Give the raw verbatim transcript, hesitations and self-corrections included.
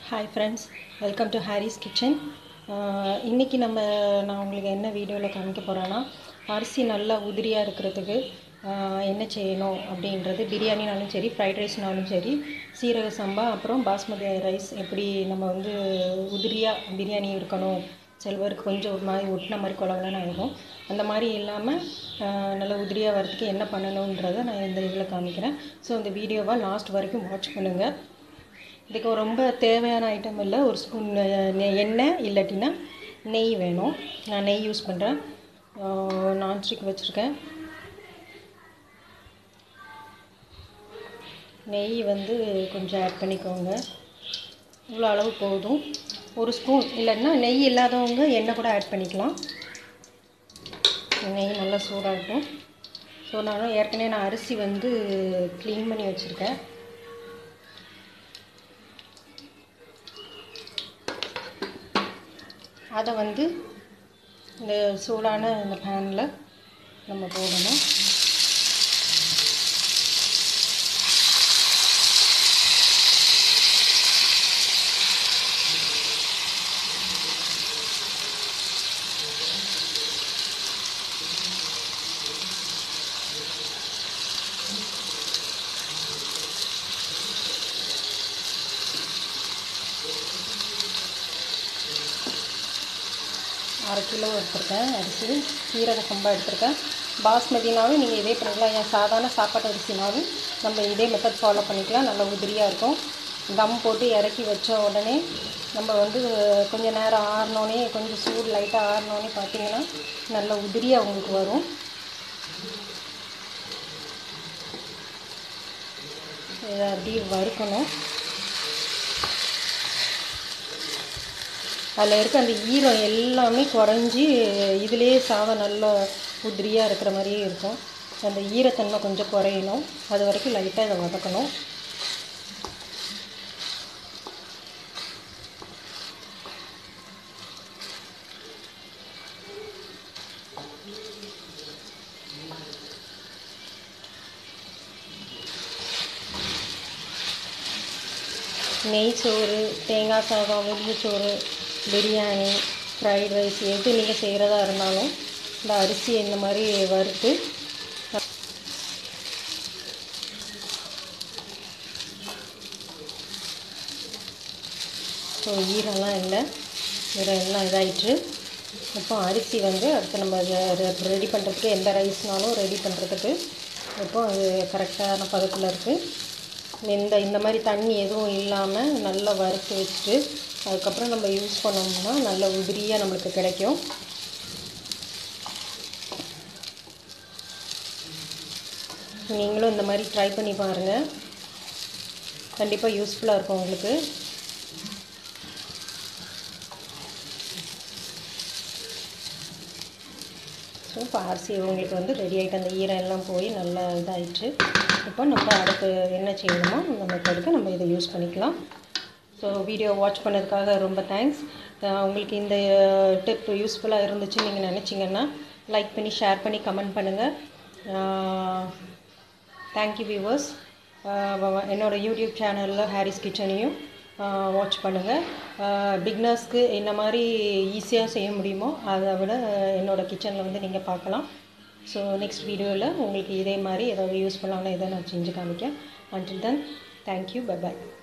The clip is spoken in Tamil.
Hi friends, welcome to Harry's Kitchen. இன்னைக்கு நம்ம நான் உங்களுக்கு என்ன வீடியோவில் காமிக்க போகிறேன்னா அரிசி நல்லா உதிரியாக இருக்கிறதுக்கு என்ன செய்யணும் அப்படின்றது. பிரியாணினாலும் சரி, ஃப்ரைட் ரைஸ்னாலும் சரி, சீரக சம்பா அப்புறம் பாஸ்மதி ரைஸ் எப்படி நம்ம வந்து உதிரியாக பிரியாணி இருக்கணும், சிலவருக்கு கொஞ்சம் ஒரு மாதிரி ஒட்டின மாதிரி குழம்புலாம் ஆகிடும். அந்த மாதிரி இல்லாமல் நல்லா உதிரியாக வரதுக்கு என்ன பண்ணணுன்றதை நான் இந்த இதில் காமிக்கிறேன். ஸோ இந்த வீடியோவை லாஸ்ட் வரைக்கும் வாட்ச் பண்ணுங்கள். இதுக்கு ரொம்ப தேவையான ஐட்டம் இல்லை, ஒரு ஸ்பூன் எண்ணெய் இல்லாட்டினா நெய் வேணும். நான் நெய் யூஸ் பண்ணுறேன், நான்ஸ்டிக் வச்சுருக்கேன். நெய் வந்து கொஞ்சம் ஆட் பண்ணிக்கோங்க, இவ்வளோ அளவு போதும். ஒரு ஸ்பூன், இல்லைன்னா நெய் இல்லாதவங்க எண்ணெய் கூட ஆட் பண்ணிக்கலாம். நெய் நல்லா சூடாகட்டும். ஸோ நான் ஏற்கனவே நான் அரிசி வந்து க்ளீன் பண்ணி வச்சுருக்கேன். அதை வந்து இந்த சூடான இந்த பேனில் நம்ம போடணும். அரை கிலோ எடுத்துருக்கேன் அரிசி, சீரக சம்பா எடுத்துருக்கேன். பாஸ்மதினாலும் நீங்கள் இதே பண்ணிக்கலாம், ஏன் சாதாரண சாப்பாட்டு அரிசினாலும் நம்ம இதே மெத்தட் ஃபாலோ பண்ணிக்கலாம். நல்லா உதிரியாக இருக்கும். தம் போட்டு இறக்கி வச்ச உடனே நம்ம வந்து கொஞ்சம் நேரம் ஆறினோடனே, கொஞ்சம் சூடு லைட்டாக ஆறினோடனே பார்த்திங்கன்னா நல்ல உதிரியாக உங்களுக்கு வரும். இதை அப்படியே வறுக்கணும். அதில் இருக்க அந்த ஈரம் எல்லாமே குறைஞ்சி இதிலே சாதம் நல்லா உதிரியாக இருக்கிற மாதிரியே இருக்கும். அந்த ஈரத்தன்மை கொஞ்சம் குறையணும், அது வரைக்கும் லைட்டாக இதை வதக்கணும். நெய் சோறு, தேங்காய் சாதம், வெள்ளி சோறு, பிரியாணி, ஃப்ரைட் ரைஸ் எது நீங்கள் செய்கிறதா இருந்தாலும் இந்த அரிசியை இந்த மாதிரி வறுத்து ஸோ ஈரெல்லாம் இல்லை, ஈரம் எல்லாம் இதாகிட்டு. இப்போ அரிசி வந்து அடுத்து நம்ம ரெடி பண்ணுறதுக்கு, எந்த ரைஸ்னாலும் ரெடி பண்ணுறதுக்கு இப்போ அது கரெக்டான பதத்தில் இருக்குது. இந்த இந்த மாதிரி தண்ணி எதுவும் இல்லாமல் நல்லா வறுத்து வச்சுட்டு அதுக்கப்புறம் நம்ம யூஸ் பண்ணோம்னா நல்ல உதிரியாக நம்மளுக்கு கிடைக்கும். நீங்களும் இந்த மாதிரி ட்ரை பண்ணி பாருங்கள், கண்டிப்பாக யூஸ்ஃபுல்லாக இருக்கும் உங்களுக்கு. ஸோ இப்போ அரிசி உங்களுக்கு வந்து ரெடி ஆகிட்டு, அந்த ஈரம் எல்லாம் போய் நல்லா இதாகிட்டு. இப்போ நம்ம அடுத்து என்ன செய்யணுமோ அந்த மெத்தடுக்கு நம்ம இதை யூஸ் பண்ணிக்கலாம். ஸோ வீடியோ வாட்ச் பண்ணதுக்காக ரொம்ப தேங்க்ஸ். உங்களுக்கு இந்த டிப் யூஸ்ஃபுல்லாக இருந்துச்சுன்னு நீங்கள் நினச்சிங்கன்னா லைக் பண்ணி, ஷேர் பண்ணி, கமெண்ட் பண்ணுங்கள். Thank you viewers. என்னோடய யூடியூப் சேனலில் ஹாரிஸ் கிச்சனையும் வாட்ச் பண்ணுங்கள். பிகினர்ஸ்க்கு என்ன மாதிரி ஈஸியாக செய்ய முடியுமோ அதை விட என்னோடய கிச்சனில் வந்து நீங்கள் பார்க்கலாம். ஸோ நெக்ஸ்ட் வீடியோவில் உங்களுக்கு இதே மாதிரி ஏதாவது யூஸ்ஃபுல்லான இதை நான் செஞ்சு காமிக்கேன். அன்டில் தென், தேங்க்யூ, பை பாய்.